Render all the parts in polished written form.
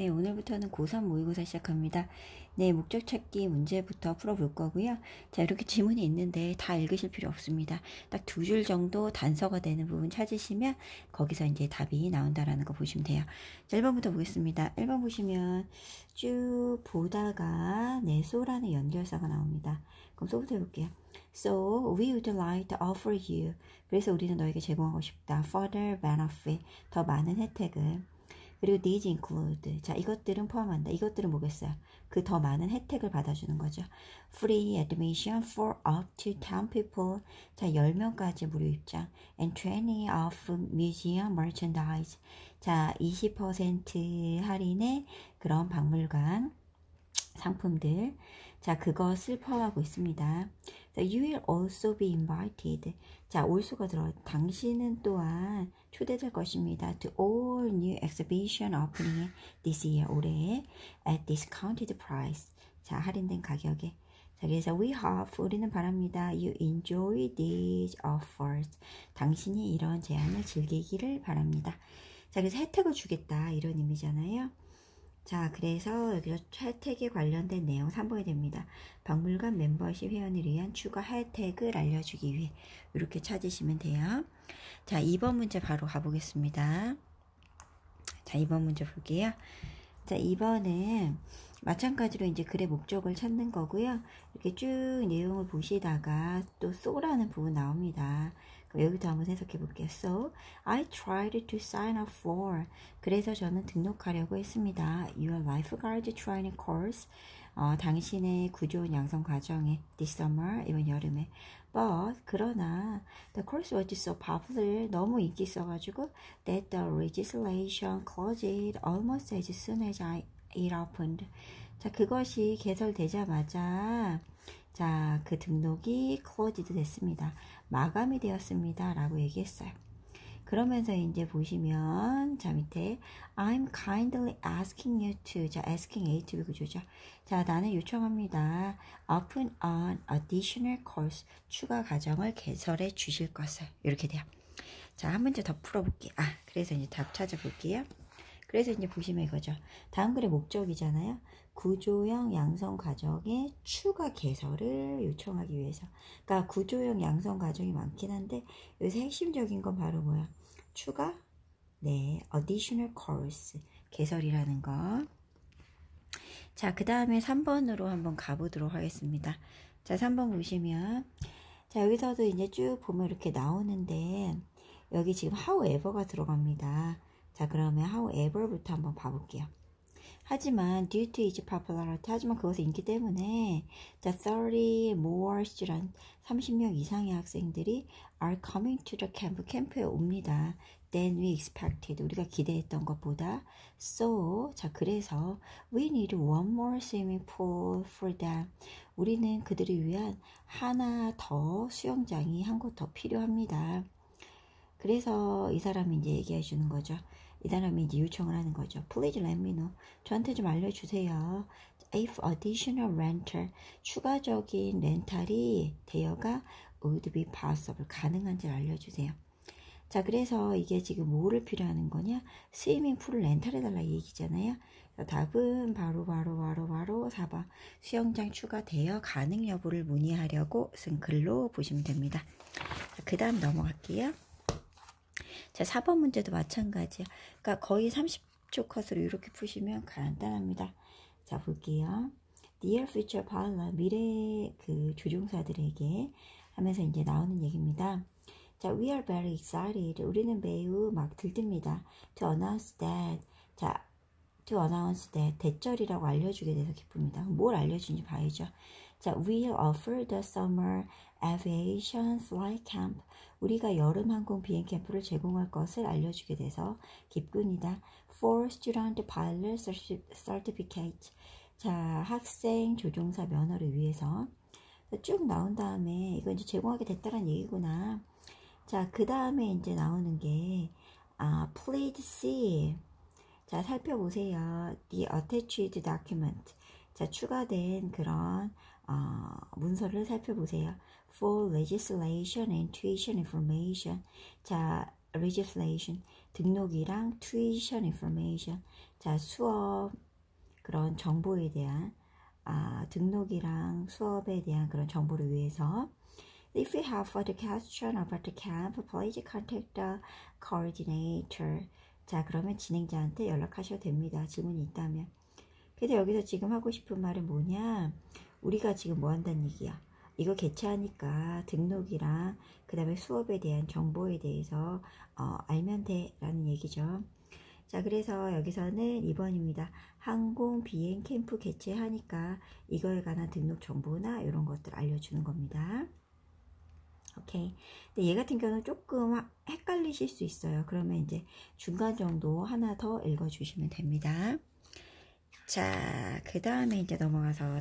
네, 오늘부터는 고3 모의고사 시작합니다. 네, 목적 찾기 문제부터 풀어볼 거고요. 자, 이렇게 지문이 있는데 다 읽으실 필요 없습니다. 딱 두 줄 정도 단서가 되는 부분 찾으시면 거기서 이제 답이 나온다라는 거 보시면 돼요. 자, 1번부터 보겠습니다. 1번 보시면 쭉 보다가 네, so라는 연결사가 나옵니다. 그럼 so부터 해볼게요. So, we would like to offer you. 그래서 우리는 너에게 제공하고 싶다. Further benefit. 더 많은 혜택을. 그리고 these include. 자, 이것들은 포함한다. 이것들은 뭐겠어요? 그 더 많은 혜택을 받아주는 거죠. Free admission for up to 10 people. 자, 10명까지 무료 입장. And 20 of museum merchandise. 자, 20% 할인의 그런 박물관 상품들. 자, 그것을 포함하고 있습니다. So you will also be invited. 자, also가 들어. 당신은 또한 초대될 것입니다. To all new exhibition opening this year. 올해 at discounted price. 자, 할인된 가격에. 자, 그래서 we hope. 우리는 바랍니다. You enjoy these offers. 당신이 이런 제안을 즐기기를 바랍니다. 자, 그래서 혜택을 주겠다. 이런 의미잖아요. 자, 그래서 여기서 혜택에 관련된 내용 3번이 됩니다. 박물관 멤버십 회원을 위한 추가 혜택을 알려주기 위해 이렇게 찾으시면 돼요. 자, 2번 문제 바로 가보겠습니다. 자, 2번 문제 볼게요. 자, 2번은 마찬가지로 이제 글의 목적을 찾는 거고요. 이렇게 쭉 내용을 보시다가 또 so라는 부분 나옵니다. 그럼 여기부터 한번 해석해 볼게요. So, I tried to sign up for. 그래서 저는 등록하려고 했습니다. Your lifeguard training course. 당신의 구조원 양성 과정에 this summer, 이번 여름에. But, 그러나 the course was so popular. 너무 인기 있어가지고 that the registration closed almost as soon as it opened. 자, 그것이 개설되자마자 자, 그 등록이 closed 됐습니다. 마감이 되었습니다. 라고 얘기했어요. 그러면서 이제 보시면 자, 밑에 I'm kindly asking you to. 자, asking A to B 구조죠. 자, 나는 요청합니다. Open an additional course. 추가 과정을 개설해 주실 것을. 이렇게 돼요. 자, 한 문제 더 풀어볼게요. 그래서 이제 답 찾아볼게요. 그래서 이제 보시면 이거죠. 다음 글의 목적이잖아요. 구조형 양성 과정의 추가 개설을 요청하기 위해서. 그러니까 구조형 양성 과정이 많긴 한데 여기서 핵심적인 건 바로 뭐야? 추가? 네, additional course 개설이라는 거. 자, 그 다음에 3번으로 한번 가보도록 하겠습니다. 자, 3번 보시면 자, 여기서도 이제 쭉 보면 이렇게 나오는데 여기 지금 however가 들어갑니다. 자, 그러면 however부터 한번 봐볼게요. 하지만 due to its popularity, 하지만 그것의 인기 때문에 the 30 more students, 30명 이상의 학생들이 are coming to the camp, 캠프에 옵니다. than we expected, 우리가 기대했던 것보다. So, 자, 그래서 we need one more swimming pool for them. 우리는 그들을 위한 하나 더 수영장이 한 곳 더 필요합니다. 그래서 이 사람이 이제 얘기해 주는 거죠. 이 사람이 이제 요청을 하는 거죠. Please let me know. 저한테 좀 알려주세요. If additional rental, 추가적인 렌탈이 대여가 would be possible, 가능한지를 알려주세요. 자, 그래서 이게 지금 뭐를 필요하는 거냐? 스위밍 풀을 렌탈해달라 이 얘기잖아요. 답은 바로 4번. 수영장 추가 대여 가능 여부를 문의하려고 쓴 글로 보시면 됩니다. 그 다음 넘어갈게요. 자, 4번 문제도 마찬가지야. 그러니까 거의 30초 컷으로 이렇게 푸시면 간단합니다. 자, 볼게요. Dear future pilot, 미래 그 조종사들에게 하면서 이제 나오는 얘기입니다. 자, we are very excited. 우리는 매우 막 들듭니다. To announce that. 자, to announce that. 대절이라고 알려주게 돼서 기쁩니다. 뭘 알려주는지 봐야죠. 자, we'll offer the summer aviation flight camp. 우리가 여름 항공 비행 캠프를 제공할 것을 알려주게 돼서 기쁩니다. For student pilot certificate. 자, 학생 조종사 면허를 위해서. 쭉 나온 다음에 이거 이제 제공하게 됐다는 얘기구나. 자, 그 다음에 이제 나오는 게 please see. 자, 살펴보세요. The attached document. 자, 추가된 그런 문서를 살펴보세요. For legislation and tuition information. 자, legislation. 등록이랑 tuition information. 자, 수업 그런 정보에 대한 등록이랑 수업에 대한 그런 정보를 위해서 If you have further question about the camp, please contact the coordinator. 자, 그러면 진행자한테 연락하셔도 됩니다. 질문이 있다면. 그래서 여기서 지금 하고 싶은 말은 뭐냐? 우리가 지금 뭐 한다는 얘기야? 이거 개최하니까 등록이랑 그 다음에 수업에 대한 정보에 대해서 알면 돼 라는 얘기죠. 자, 그래서 여기서는 2번입니다. 항공 비행 캠프 개최하니까 이거에 관한 등록 정보나 이런 것들 알려주는 겁니다. 오케이. 근데 얘 같은 경우는 조금 헷갈리실 수 있어요. 그러면 이제 중간 정도 하나 더 읽어주시면 됩니다. 자, 그 다음에 이제 넘어가서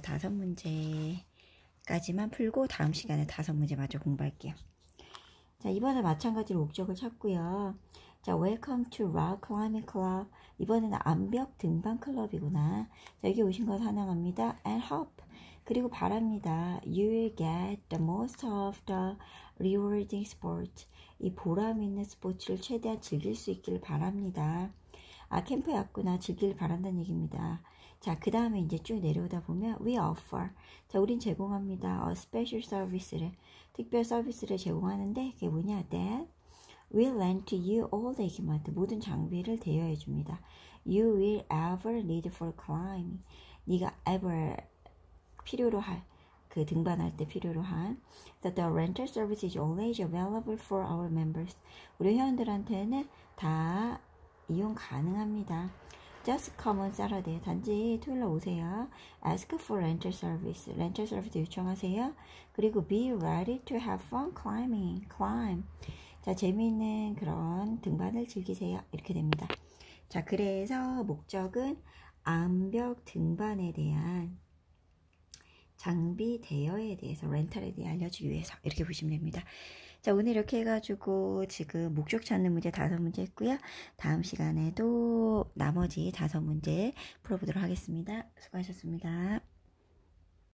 5문제까지만 풀고 다음 시간에 5문제 마저 공부할게요. 자, 이번에 마찬가지로 목적을 찾고요. 자, Welcome to Rock Climbing Club. 이번에는 암벽 등반 클럽이구나. 자, 여기 오신 것 환영합니다. And hope. 그리고 바랍니다. You will get the most of the rewarding sport. 이 보람 있는 스포츠를 최대한 즐길 수 있기를 바랍니다. 캠프에 왔구나. 즐길 바란다는 얘기입니다. 자, 그 다음에 이제 쭉 내려오다 보면 We offer. 자, 우린 제공합니다. A special service를. 특별 서비스를 제공하는데 그게 뭐냐? That will lend to you all the equipment. 모든 장비를 대여해 줍니다. You will ever need for climbing. 네가 ever 필요로 할 그 등반할 때 필요로 한 that the rental service is always available for our members. 우리 회원들한테는 다 이용 가능합니다. Just come on Saturday. 단지 토요일날 오세요. Ask for rental service. rental service 요청하세요. 그리고 be ready to have fun climbing. climb. 자, 재미있는 그런 등반을 즐기세요. 이렇게 됩니다. 자, 그래서 목적은 암벽 등반에 대한 장비 대여에 대해서 렌탈에 대해 알려주기 위해서 이렇게 보시면 됩니다. 자, 오늘 이렇게 해가지고 지금 목적 찾는 문제 5문제 했고요. 다음 시간에도 나머지 5문제 풀어보도록 하겠습니다. 수고하셨습니다.